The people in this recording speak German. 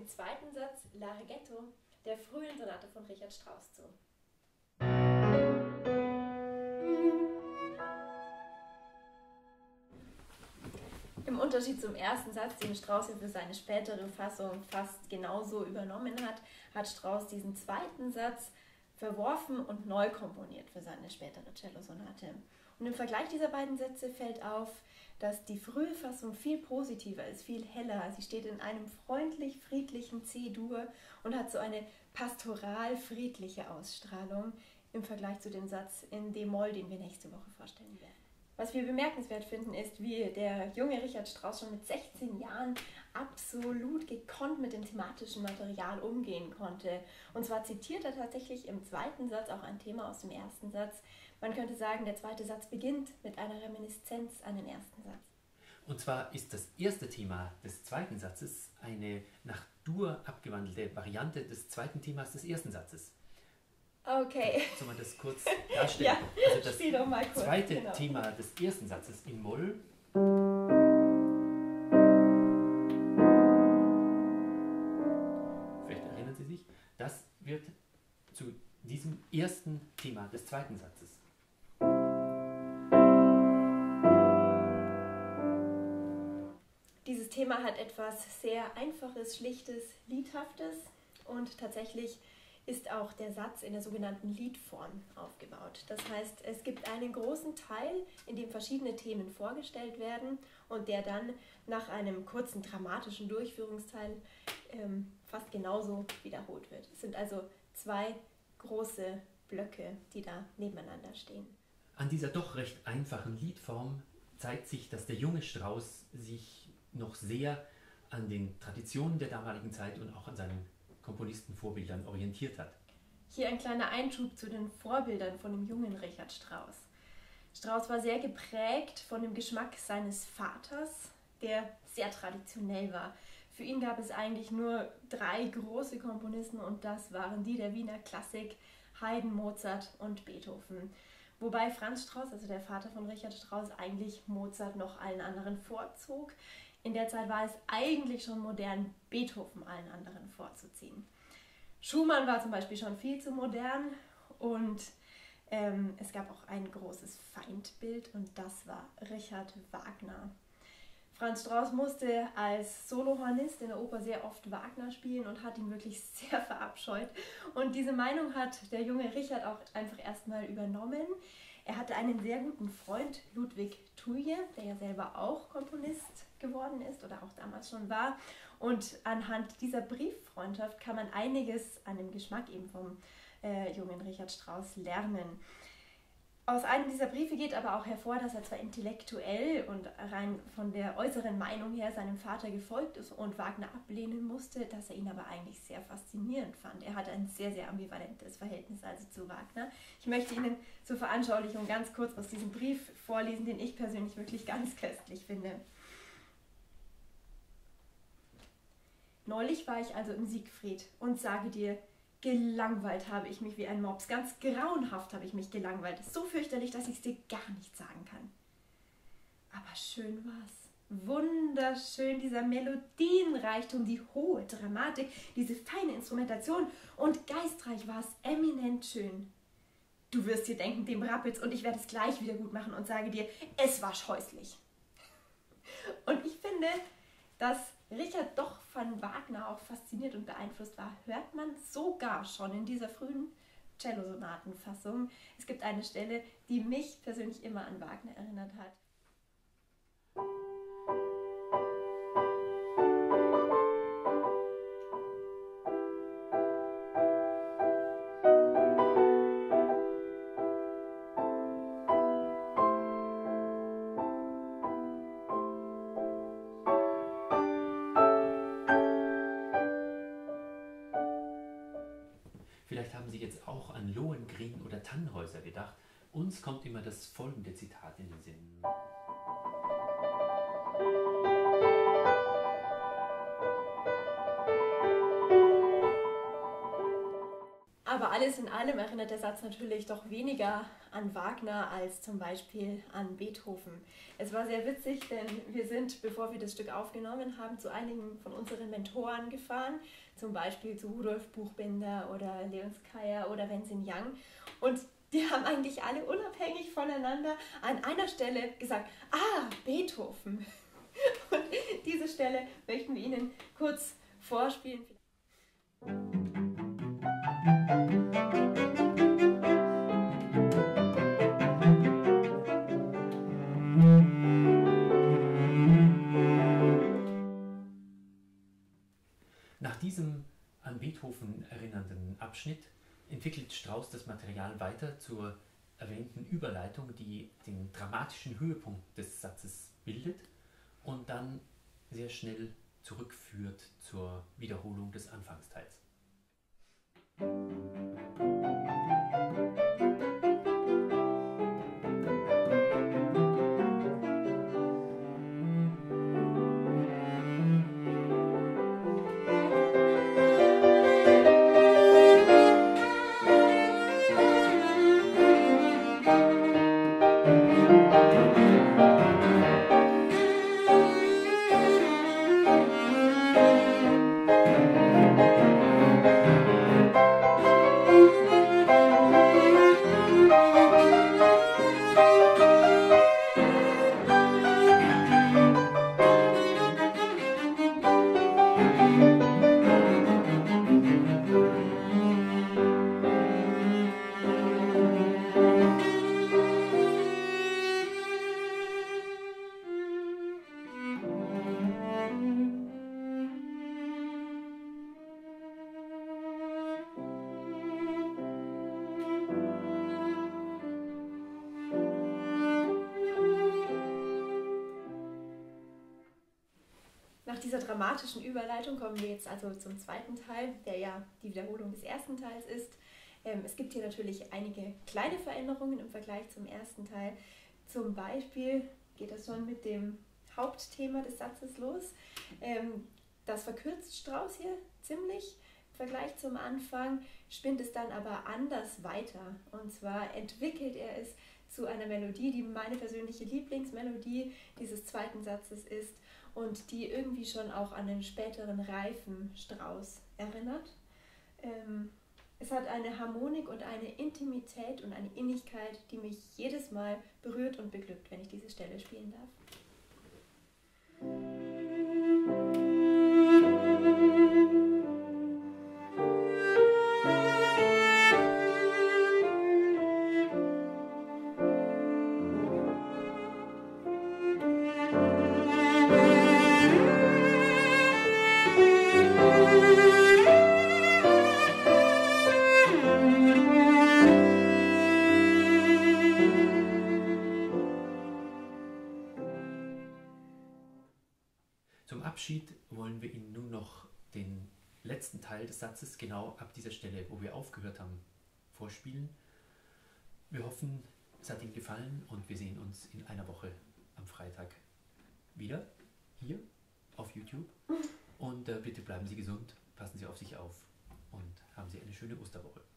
dem zweiten Satz Larghetto der frühen Sonate von Richard Strauss zu. Im Unterschied zum ersten Satz, den Strauss für seine spätere Fassung fast genauso übernommen hat, hat Strauss diesen zweiten Satz verworfen und neu komponiert für seine spätere Cello-Sonate. Und im Vergleich dieser beiden Sätze fällt auf, dass die frühe Fassung viel positiver ist, viel heller. Sie steht in einem freundlich-friedlichen C-Dur und hat so eine pastoral-friedliche Ausstrahlung im Vergleich zu dem Satz in D-Moll, den wir nächste Woche vorstellen werden. Was wir bemerkenswert finden, ist, wie der junge Richard Strauss schon mit 16 Jahren absolut gekonnt mit dem thematischen Material umgehen konnte. Und zwar zitiert er tatsächlich im zweiten Satz auch ein Thema aus dem ersten Satz. Man könnte sagen, der zweite Satz beginnt mit einer Reminiszenz an den ersten Satz. Und zwar ist das erste Thema des zweiten Satzes eine nach Dur abgewandelte Variante des zweiten Themas des ersten Satzes. Okay. Sollen wir das kurz darstellen? Ja, also das spiel doch mal kurz. zweite Thema des ersten Satzes in Moll vielleicht erinnern Sie sich, das wird zu diesem ersten Thema des zweiten Satzes. Dieses Thema hat etwas sehr Einfaches, Schlichtes, Liedhaftes und tatsächlich ist auch der Satz in der sogenannten Liedform aufgebaut. Das heißt, es gibt einen großen Teil, in dem verschiedene Themen vorgestellt werden und der dann nach einem kurzen dramatischen Durchführungsteil fast genauso wiederholt wird. Es sind also zwei große Blöcke, die da nebeneinander stehen. An dieser doch recht einfachen Liedform zeigt sich, dass der junge Strauss sich noch sehr an den Traditionen der damaligen Zeit und auch an seinen Komponistenvorbildern orientiert hat. Hier ein kleiner Einschub zu den Vorbildern von dem jungen Richard Strauss. Strauss war sehr geprägt von dem Geschmack seines Vaters, der sehr traditionell war. Für ihn gab es eigentlich nur 3 große Komponisten und das waren die der Wiener Klassik, Haydn, Mozart und Beethoven. Wobei Franz Strauss, also der Vater von Richard Strauss, eigentlich Mozart noch allen anderen vorzog. In der Zeit war es eigentlich schon modern, Beethoven allen anderen vorzuziehen. Schumann war zum Beispiel schon viel zu modern und es gab auch ein großes Feindbild und das war Richard Wagner. Franz Strauss musste als Solohornist in der Oper sehr oft Wagner spielen und hat ihn wirklich sehr verabscheut. Und diese Meinung hat der junge Richard auch einfach erstmal übernommen. Er hatte einen sehr guten Freund, Ludwig Thuille, der ja selber auch Komponist geworden ist oder auch damals schon war. Und anhand dieser Brieffreundschaft kann man einiges an dem Geschmack eben vom jungen Richard Strauss lernen. Aus einem dieser Briefe geht aber auch hervor, dass er zwar intellektuell und rein von der äußeren Meinung her seinem Vater gefolgt ist und Wagner ablehnen musste, dass er ihn aber eigentlich sehr faszinierend fand. Er hatte ein sehr, sehr ambivalentes Verhältnis also zu Wagner. Ich möchte Ihnen zur Veranschaulichung ganz kurz aus diesem Brief vorlesen, den ich persönlich wirklich ganz köstlich finde. Neulich war ich also im Siegfried und sage dir, gelangweilt habe ich mich wie ein Mops, ganz grauenhaft habe ich mich gelangweilt. So fürchterlich, dass ich es dir gar nicht sagen kann. Aber schön war's. Wunderschön, dieser Melodienreichtum, die hohe Dramatik, diese feine Instrumentation und geistreich war es, eminent schön. Du wirst dir denken, dem rappelt's und ich werde es gleich wieder gut machen und sage dir, es war scheußlich. Und ich finde, dass Richard doch von Wagner auch fasziniert und beeinflusst war, hört man sogar schon in dieser frühen Cello-Sonatenfassung. Es gibt eine Stelle, die mich persönlich immer an Wagner erinnert hat. Vielleicht haben Sie jetzt auch an Lohengrin oder Tannhäuser gedacht. Uns kommt immer das folgende Zitat in den Sinn. Aber Aber alles in allem erinnert der Satz natürlich doch weniger an Wagner als zum Beispiel an Beethoven. Es war sehr witzig, denn wir sind, bevor wir das Stück aufgenommen haben, zu einigen von unseren Mentoren gefahren, zum Beispiel zu Rudolf Buchbinder oder Leonskaya oder Vincent Young. Und die haben eigentlich alle unabhängig voneinander an einer Stelle gesagt, Beethoven. Und diese Stelle möchten wir Ihnen kurz vorspielen. Nach diesem an Beethoven erinnernden Abschnitt entwickelt Strauss das Material weiter zur erwähnten Überleitung, die den dramatischen Höhepunkt des Satzes bildet und dann sehr schnell zurückführt zur Wiederholung des Anfangsteils. Nach dieser dramatischen Überleitung kommen wir jetzt also zum zweiten Teil, der ja die Wiederholung des ersten Teils ist. Es gibt hier natürlich einige kleine Veränderungen im Vergleich zum ersten Teil. Zum Beispiel geht das schon mit dem Hauptthema des Satzes los. Das verkürzt Strauss hier ziemlich. Im Vergleich zum Anfang spinnt es dann aber anders weiter. Und zwar entwickelt er es zu einer Melodie, die meine persönliche Lieblingsmelodie dieses zweiten Satzes ist und die irgendwie schon auch an den späteren reifen Strauss erinnert. Es hat eine Harmonik und eine Intimität und eine Innigkeit, die mich jedes Mal berührt und beglückt, wenn ich diese Stelle spielen darf. Zum Abschied wollen wir Ihnen nun noch den letzten Teil des Satzes, genau ab dieser Stelle, wo wir aufgehört haben, vorspielen. Wir hoffen, es hat Ihnen gefallen und wir sehen uns in einer Woche am Freitag wieder hier auf YouTube. Und bitte bleiben Sie gesund, passen Sie auf sich auf und haben Sie eine schöne Osterwoche.